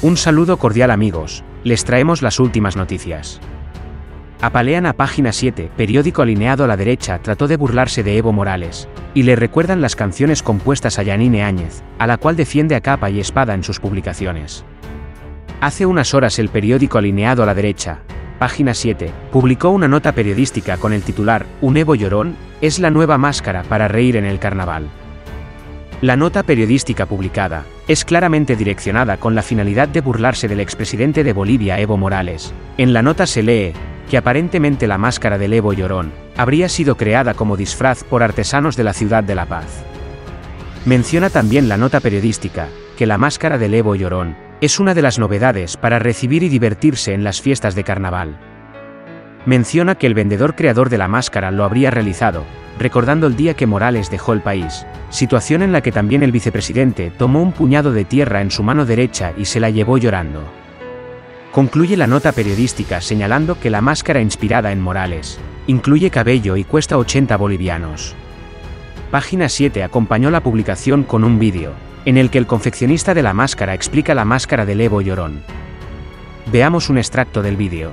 Un saludo cordial amigos, les traemos las últimas noticias. Apalean a Página 7, periódico alineado a la derecha trató de burlarse de Evo Morales, y le recuerdan las canciones compuestas a Yanine Áñez, a la cual defiende a capa y espada en sus publicaciones. Hace unas horas el periódico alineado a la derecha, Página 7, publicó una nota periodística con el titular «Un Evo llorón, es la nueva máscara para reír en el carnaval». La nota periodística publicada es claramente direccionada con la finalidad de burlarse del expresidente de Bolivia Evo Morales. En la nota se lee que aparentemente la máscara del Evo llorón habría sido creada como disfraz por artesanos de la ciudad de La Paz. Menciona también la nota periodística que la máscara del Evo llorón es una de las novedades para recibir y divertirse en las fiestas de carnaval. Menciona que el vendedor creador de la máscara lo habría realizado recordando el día que Morales dejó el país, situación en la que también el vicepresidente tomó un puñado de tierra en su mano derecha y se la llevó llorando. Concluye la nota periodística señalando que la máscara inspirada en Morales incluye cabello y cuesta 80 bolivianos. Página 7 acompañó la publicación con un vídeo, en el que el confeccionista de la máscara explica la máscara del Evo llorón. Veamos un extracto del vídeo.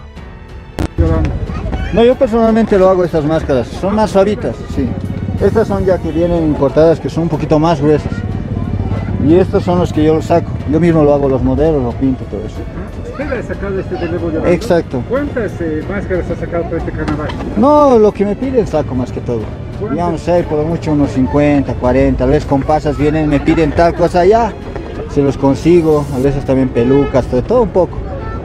No, yo personalmente lo hago estas máscaras, son más suavitas, sí. Estas son ya que vienen importadas, que son un poquito más gruesas. Y estos son los que yo los saco. Yo mismo lo hago, los modelos, lo pinto, todo eso. ¿Usted ha sacado este del Evo llorón? Exacto. ¿Cuántas máscaras ha sacado para este carnaval? No, lo que me piden saco más que todo. Ya no sé, por mucho unos 50, 40, a veces con pasas vienen, me piden tal cosa ya, se los consigo, a veces también pelucas, todo un poco.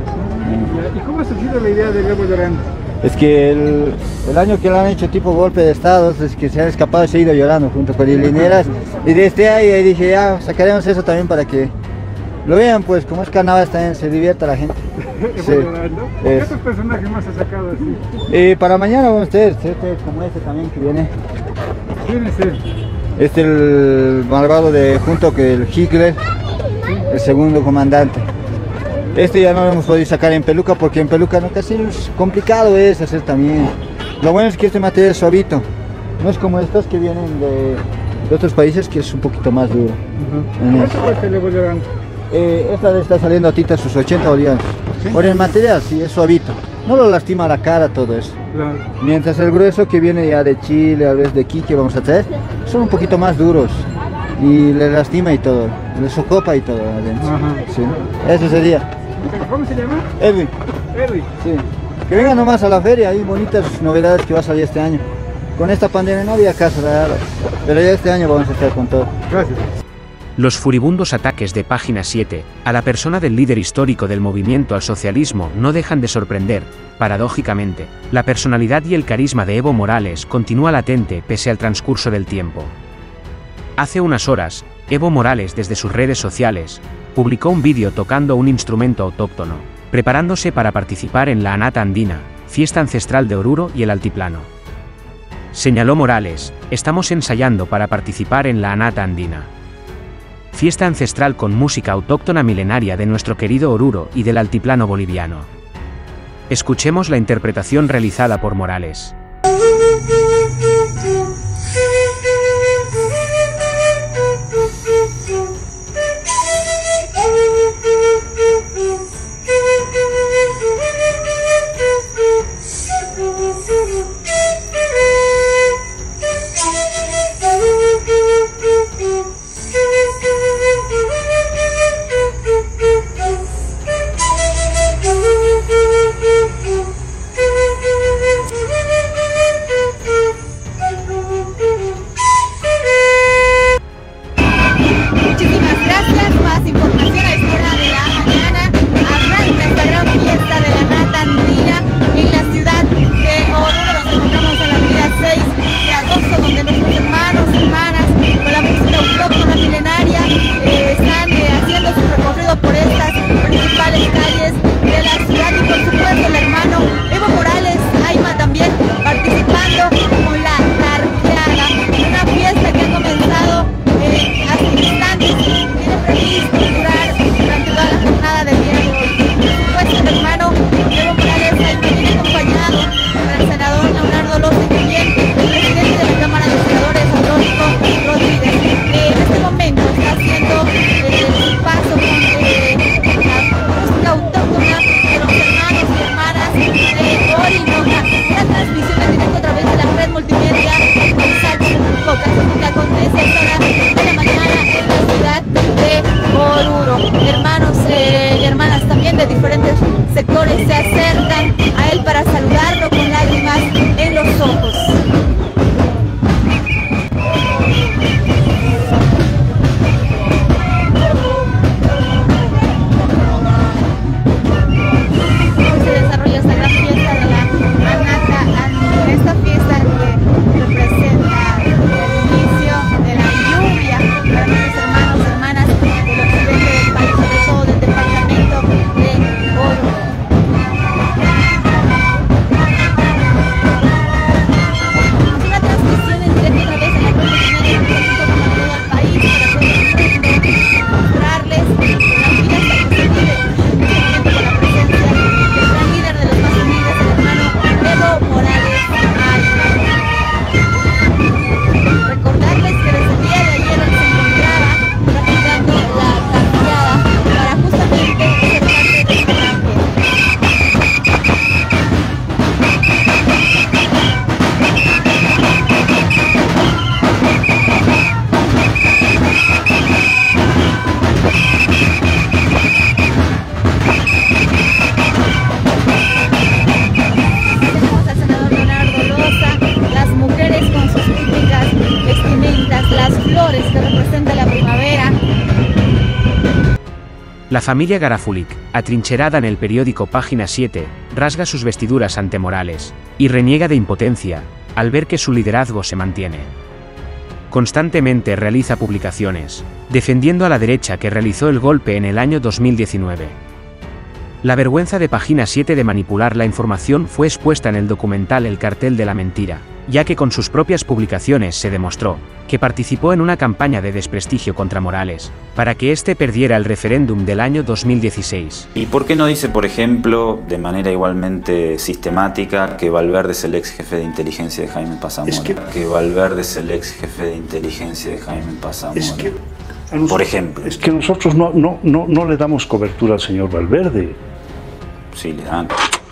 ¿Y cómo ha surgido la idea del Evo llorando? Es que el año que le han hecho tipo golpe de estado, es que se han escapado y se ha ido llorando junto con Lineras. Y desde ahí dije, ya sacaremos eso también para que lo vean, pues como es carnaval también se divierta la gente. Sí. ¿Qué otros personajes más ha sacado así? Para mañana vamos a tener como este también que viene. ¿Quién es él? Este el malvado de junto con el Hitler, el segundo comandante. Este ya no lo hemos podido sacar en peluca porque en peluca no casi es complicado es hacer también. Lo bueno es que este material es suavito, no es como estos que vienen de otros países que es un poquito más duro. ¿Cuánto cuesta el Evo llorando? Esta le está saliendo a tita sus 80 bolivianos. ¿Sí? Por el material sí es suavito, no lo lastima la cara todo eso. Claro. Mientras el grueso que viene ya de Chile, a veces de aquí que vamos a traer, son un poquito más duros y le lastima y todo, le socopa y todo adentro. Sí. Eso sería. ¿Cómo se llama? Edwin. Edwin. Sí. Que vengan nomás a la feria, hay bonitas novedades que va a salir este año. Con esta pandemia no había caso, pero ya este año vamos a estar con todo. Gracias. Los furibundos ataques de Página 7 a la persona del líder histórico del movimiento al socialismo no dejan de sorprender. Paradójicamente, la personalidad y el carisma de Evo Morales continúa latente pese al transcurso del tiempo. Hace unas horas, Evo Morales desde sus redes sociales publicó un vídeo tocando un instrumento autóctono, preparándose para participar en la Anata Andina, fiesta ancestral de Oruro y el Altiplano. Señaló Morales, estamos ensayando para participar en la Anata Andina. Fiesta ancestral con música autóctona milenaria de nuestro querido Oruro y del Altiplano boliviano. Escuchemos la interpretación realizada por Morales. diferentes sectores se acercan a él para saludarlo con lágrimas en los ojos. Se desarrolla esta gran fiesta de la Anata, esta fiesta que representa el inicio de la lluvia para nuestros hermanos, hermanas del occidente del país, sobre todo del departamento de Oruro. Una transmisión en directo a través de la propia media al país para todo el mundo, mostrarles la fiesta que se vive con la presencia del gran líder de los más unidos, el hermano Evo Morales Ayala. Recordarles que desde el día de ayer él se encontraba practicando la carteada para justamente ser parte de este gran Tenemos al senador Leonardo Loza, las mujeres con sus típicas vestimentas, las flores que representan la primavera. La familia Garafulik, atrincherada en el periódico Página 7, rasga sus vestiduras ante Morales, y reniega de impotencia, al ver que su liderazgo se mantiene. Constantemente realiza publicaciones, defendiendo a la derecha que realizó el golpe en el año 2019. La vergüenza de Página 7 de manipular la información fue expuesta en el documental El cartel de la mentira, ya que con sus propias publicaciones se demostró que participó en una campaña de desprestigio contra Morales, para que éste perdiera el referéndum del año 2016. ¿Y por qué no dice, por ejemplo, de manera igualmente sistemática, que Valverde es el ex jefe de inteligencia de Jaime Pazamora? Que Valverde es el ex jefe de inteligencia de Jaime Pazamora. Por ejemplo. Es que nosotros no le damos cobertura al señor Valverde. Sí, le dan.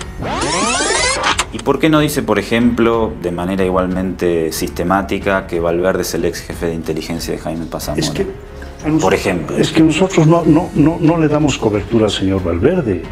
¿Y por qué no dice, por ejemplo, de manera igualmente sistemática, que Valverde es el ex jefe de inteligencia de Jaime Pazamora? Por ejemplo. Es que nosotros no le damos cobertura al señor Valverde.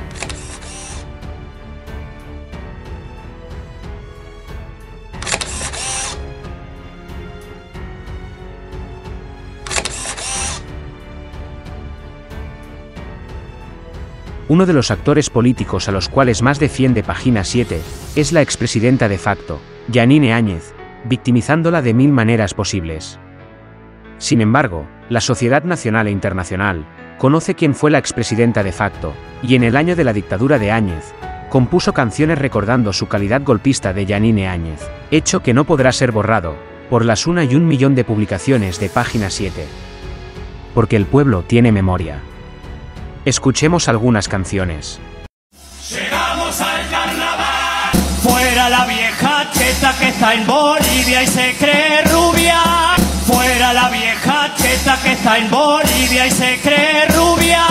Uno de los actores políticos a los cuales más defiende Página 7 es la expresidenta de facto, Yanine Áñez, victimizándola de mil maneras posibles. Sin embargo, la sociedad nacional e internacional conoce quién fue la expresidenta de facto, y en el año de la dictadura de Áñez, compuso canciones recordando su calidad golpista de Yanine Áñez, hecho que no podrá ser borrado por las 1,1 millón de publicaciones de Página 7. Porque el pueblo tiene memoria. Escuchemos algunas canciones. Llegamos al carnaval. Fuera la vieja cheta que está en Bolivia y se cree rubia. Fuera la vieja cheta que está en Bolivia y se cree rubia.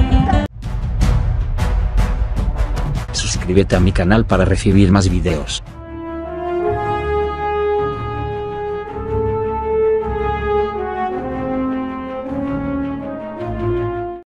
Suscríbete a mi canal para recibir más videos.